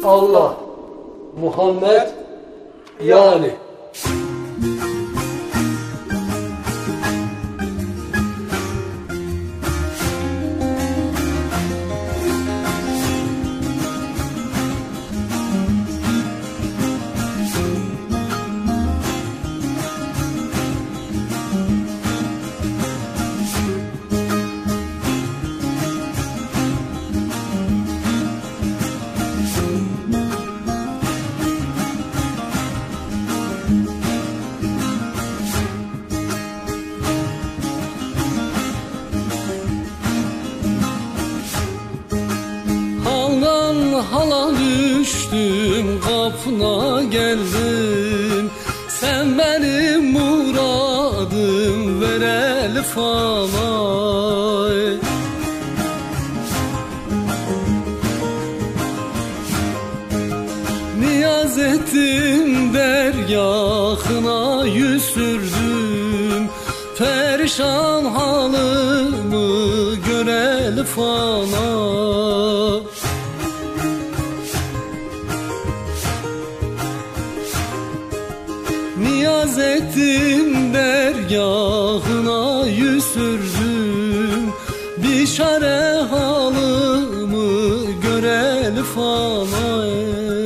Allah, Muhammed yani. Hala düştüm, kapına geldim. Sen benim muradım, ver el falay. Niyaz ettim, dergahına yüz sürdüm. Perişan halımı gör el falay. Niyaz ettim, dergahına yüz sürdüm. Bir çare halımı gör el falay.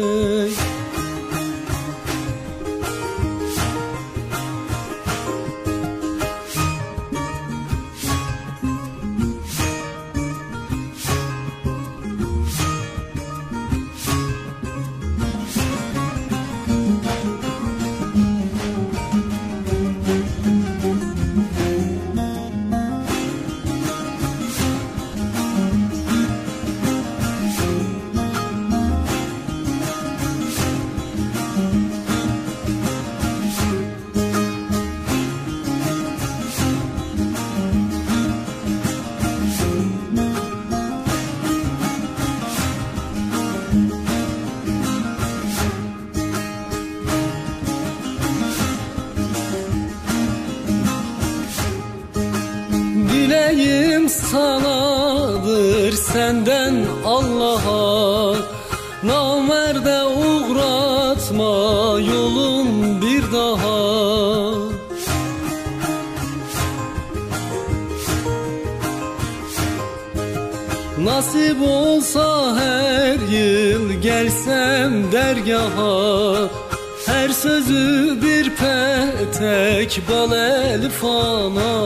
Dileğim sanadır senden Allah'a. Namerde uğratma yolum bir daha. Nasip olsa her yıl gelsem dergaha. Her sözü bir petek bal el fana.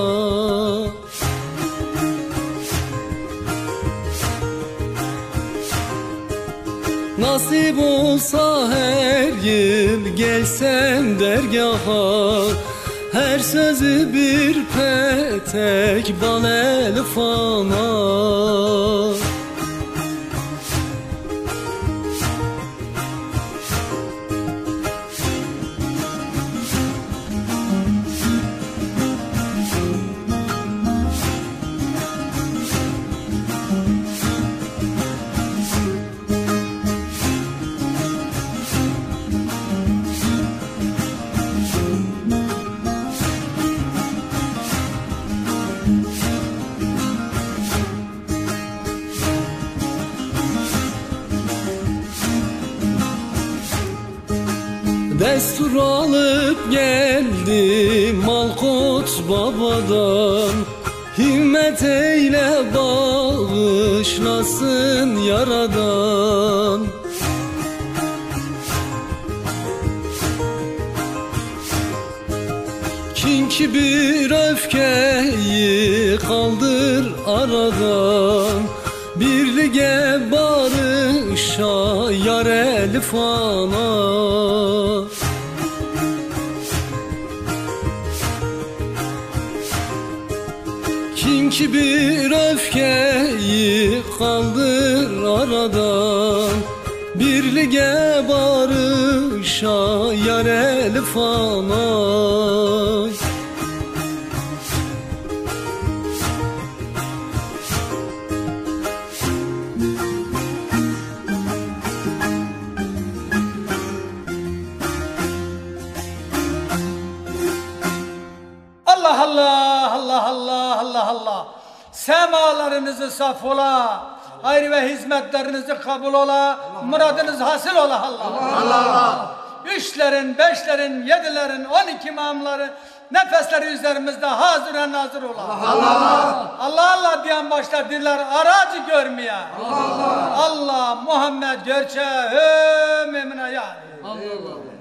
Nasip olsa her yıl gelsem dergaha. Her sözü bir petek bal el fana. Destur alıp geldim Malkut babadan. Himmet eyle bağışlasın yaradan. Kin kibir öfkeyi kaldır aradan. Birliğe barışa yar el fana. Kin kibir öfkeyi kaldır aradan. Birliğe barışa yar el fana. Allah Allah Allah Allah Allah Allah. Semalarınızı saf ola, Hayır ve hizmetlerinizi kabul ola. Muradınız hasıl ola Allah. Üçlerin, beşlerin, yedilerin, 12 imamları nefesleri üzerimizde hazır ve nazır ola. Allah diyen başlar diller aracı görmeye. Allah Muhammed görçe ömrüne yani. Allah.